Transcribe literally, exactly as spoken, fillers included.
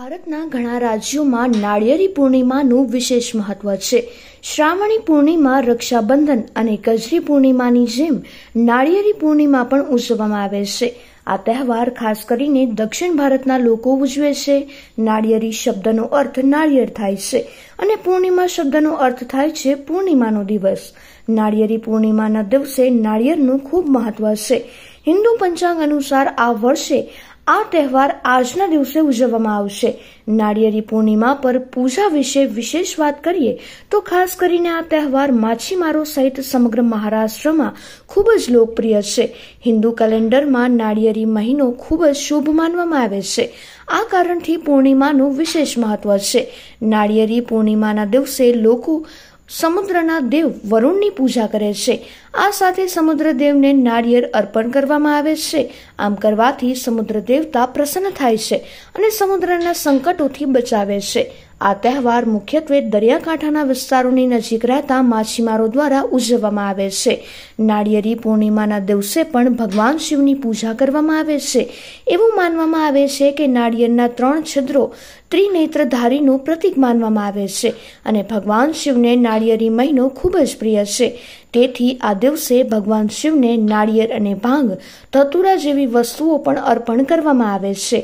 ભારતના ઘણા રાજ્યોમાં નાળિયેરી પૂર્ણિમાનું વિશેષ મહત્વ છે. શ્રાવણી પૂર્ણિમા, રક્ષાબંધન અને કજરી પૂર્ણિમાની જેમ નાળિયેરી પૂર્ણિમા પણ ઉજવવામાં આવે છે. આ તહેવાર ખાસ કરીને દક્ષિણ ભારતના લોકો ઉજવે છે. નાળિયેરી શબ્દનો અર્થ નાળિયેર થાય છે અને પૂર્ણિમા શબ્દનો અર્થ થાય છે પૂર્ણિમાનો દિવસ. નાળિયેરી પૂર્ણિમાના દિવસે નાળિયેરનું ખૂબ મહત્વ છે. હિન્દુ પંચાંગ અનુસાર આ વર્ષે આ તહેવાર આજના દિવસે ઉજવવામાં આવશે. નાળિયેરી પૂર્ણિમા પર પૂજા વિશે વિશેષ વાત કરીએ તો ખાસ કરીને આ તહેવાર માછીમારો સહિત સમગ્ર મહારાષ્ટ્રમાં ખૂબ જ લોકપ્રિય છે. હિન્દુ કેલેન્ડરમાં નાળિયેરી મહિનો ખૂબ જ શુભ માનવામાં આવે છે. આ કારણથી પૂર્ણિમાનું વિશેષ મહત્વ છે. નાળિયેરી પૂર્ણિમાના દિવસે લોકો સમુદ્રના દેવ વરુણની પૂજા કરે છે. આ સાથે સમુદ્ર દેવને નાળિયેર અર્પણ કરવામાં આવે છે. આમ કરવાથી સમુદ્ર દેવતા પ્રસન્ન થાય છે અને સમુદ્રના સંકટોથી બચાવે છે. આ તહેવાર મુખ્યત્વે દરિયાકાંઠાના વિસ્તારોની નજીક રહેતા માછીમારો દ્વારા ઉજવવામાં આવે છે. નાળિયેરી પૂર્ણિમાના દિવસે પણ ભગવાન શિવની પૂજા કરવામાં આવે છે. એવું માનવામાં આવે છે કે નાળિયેરના ત્રણ છિદ્રો ત્રિનેત્રધારીનું પ્રતીક માનવામાં આવે છે અને ભગવાન શિવને નાળિયેરી મહિનો ખૂબ જ પ્રિય છે. તેથી આ દિવસે ભગવાન શિવને નાળિયેર અને ભાંગ, ધતુરા જેવી વસ્તુઓ પણ અર્પણ કરવામાં આવે છે.